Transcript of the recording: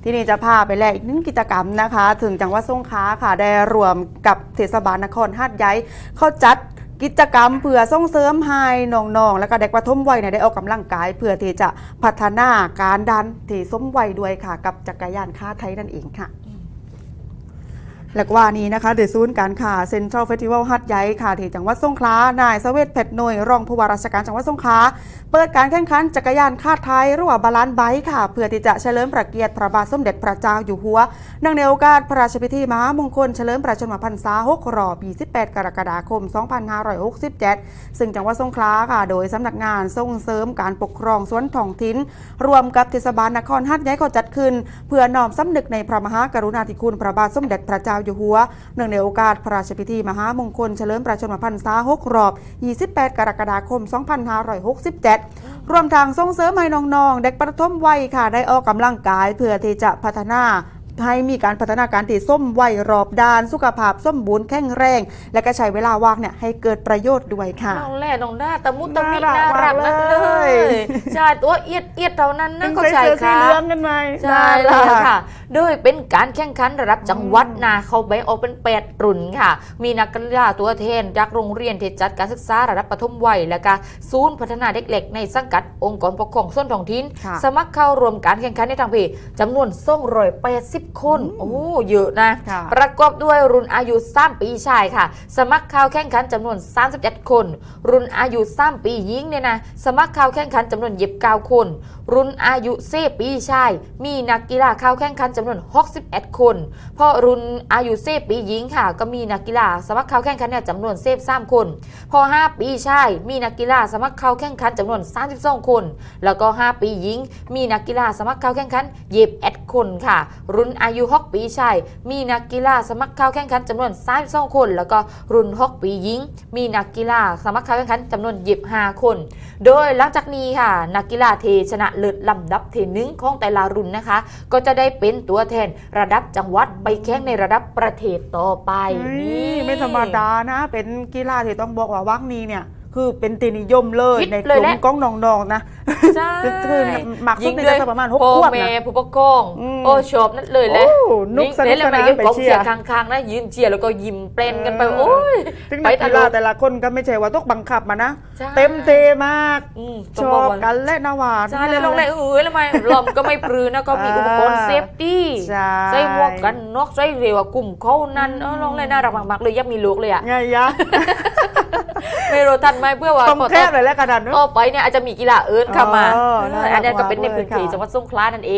ที่นี่จะพาไปแลกอีกหนึ่งกิจกรรมนะคะถึงจังหวัดสงขลาค่ะได้รวมกับเทศบาลนครหาดใหญ่เขาจัดกิจกรรมเพื่อส่งเสริมให้น้องๆและก็เด็กปฐมวัยได้ออกกำลังกายเพื่อที่จะพัฒนาการดันที่สมวัยด้วยค่ะกับจักรยานค่าไทยนั่นเองค่ะและว่านี้นะคะเดศูนย์การค้าเซ็นทรัลเฟสติวัลหาดใหญ่ค่ะที่จังหวัดสงขลานายเสวตเพชรหน่วยรองผู้ว่าราชการจังหวัดสงขลาเปิดการแข่งขันจักรยานคาดไทยหรือว่าบาลานซ์ไบค์ค่ะเพื่อที่จะเฉลิมพระเกียรติพระบาทสมเด็จพระเจ้าอยู่หัวเนื่องในโอกาสพระราชพิธีมหามงคลเฉลิมพระชนมพรรษา6 รอบ28 กรกฎาคม 2567ซึ่งจังหวัดสงขลาค่ะโดยสำนักงานส่งเสริมการปกครองส่วนท้องถิ่นรวมกับเทศบาลนครหาดใหญ่เขาจัดขึ้นเพื่อน้อมสำนึกในพระมหากรุณาธิคุณพระบาทสมเด็จพระเจ้าอยู่หัวเนื่องในโอกาสพระราชพิธีมหามงคลเฉลิมพระชนมพรรษา6 รอบ28 กรกฎาคม 2567รวมทางส่งเสริมให้น้องๆเด็กประถมวัยค่ะได้ออกกำลังกายเพื่อที่จะพัฒนาให้มีการพัฒนาการที่ส้มวัยรอบด้านสุขภาพส้มบูรณ์แข็งแรงและก็ใช้เวลาว่างเนี่ยให้เกิดประโยชน์ด้วยค่ะน้องแหล่น้องหน้าตะมุตะมิน่ารักนั่นเลยใช่ตัวเอียดเท่านั้นนะก็ใช่ค่ะใช่เลยค่ะโดยเป็นการแข่งขันระดับจังหวัดนะเขาแบ่งออกเป็น8 รุ่นค่ะมีนักกีฬาตัวแทนจากโรงเรียนที่จัดการศึกษาระดับประถมวัยและก็ศูนย์พัฒนาเด็กเล็กในสังกัดองค์กรปกครองส่วนท้องถิ่นสมัครเข้ารวมการแข่งขันในทางเพศจำนวน280 คนโอ้เยอะนะประกอบด้วยรุ่นอายุ3 ปีชายค่ะสมัครเข้าแข่งขันจำนวน37 คนรุ่นอายุ3 ปีหญิงเนี่ยนะสมัครเข้าแข่งขันจำนวน29 คนรุ่นอายุ4 ปีชายมีนักกีฬาเข้าแข่งขันจำนวน61 คนเพราะรุ่นอายุ4 ปีหญิงค่ะก็มีนักกีฬาสมัครเข้าแข่งขันเนี่ยจำนวน3 คนพอ5 ปีชายมีนักกีฬาสมัครเข้าแข่งขันจำนวน32 คนแล้วก็5 ปีหญิงมีนักกีฬาสมัครเข้าแข่งขัน21 คนค่ะรุ่นอายุ6 ปีชายมีนักกีฬาสมัครเข้าแข่งขันจำนวน32 คนแล้วก็รุ่น6 ปีหญิงมีนักกีฬาสมัครเข้าแข่งขันจำนวน25 คนโดยหลังจากนี้ค่ะนักกีฬาเทชนะเลิศลำดับที่1ของแต่ละรุ่นนะคะก็จะได้เป็นตัวแทนระดับจังหวัดไปแข่งในระดับประเทศต่อไปนี่ไม่ธรรมดานะเป็นกีฬาที่ต้องบอกว่าวักนี้เนี่ยคือเป็นตีนิยมเลยในกลุ่มก้องน้องๆนะใช่คือหมักสุดในจะประมาณ6 ขวบนะผู้ปกครองโอ้ชอบนั่นเลยแหละนุกสนุกสนานไปเชียร์ค้างๆนะยืนเชียร์แล้วก็ยิ้มเปล่นกันไปโอ้ยไปกีฬาแต่ละคนก็ไม่ใช่ว่าต้องบังคับมานะเต็มเทมากชอบกันและนาวาใช่แล้วลงเลยแล้วไม่ลมก็ไม่ปรือนะก็มีอุปกรณ์เซฟตี้ใส่หมวกกันน็อกใส่เร็วกลุ่มเขานั้นลงเลยน่ารักมากๆเลยยับมีลูกเลยอ่ะไงยะไม่รู้ทันไหมเพื่อว่าต้องแคบเลยแล้วกระดานต่อไปเนี่ยอาจจะมีกีฬาอื่นเข้ามาอันนี้ก็เป็นในพื้นที่จังหวัดสงขลานั่นเอง